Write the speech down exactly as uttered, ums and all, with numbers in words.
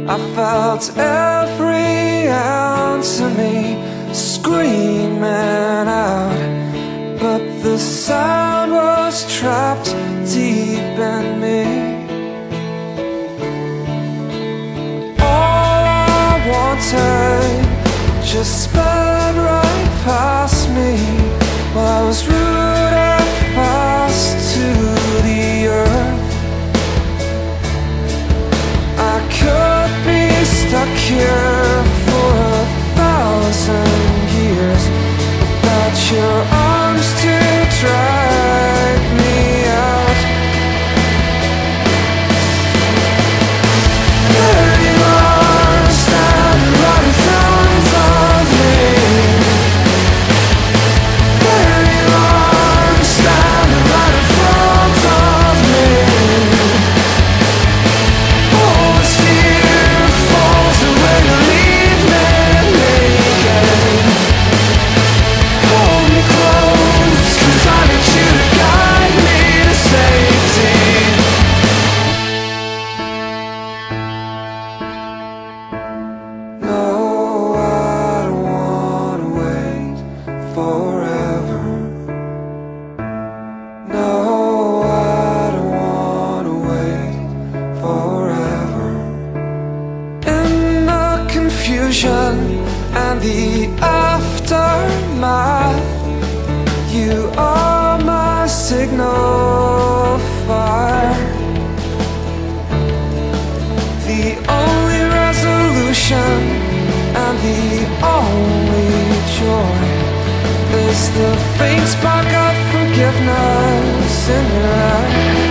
I felt every ounce of me screaming out, but the sound was trapped deep in me. All I wanted just sped right past me, while I was rooted fast to the earth. I could be stuck here for a thousand years without your arms to drag me out. There you are, standing right in front of me. There you are, standing right in front of me. All this fear falls away to leave me naked. Hold me close, 'cause I need you to guide me to safety. No, I don't wanna wait forever. No, I don't wanna wait forever. In the confusion and the aftermath, you are my signal fire. The only resolution and the only joy is the faint spark of forgiveness in your eyes.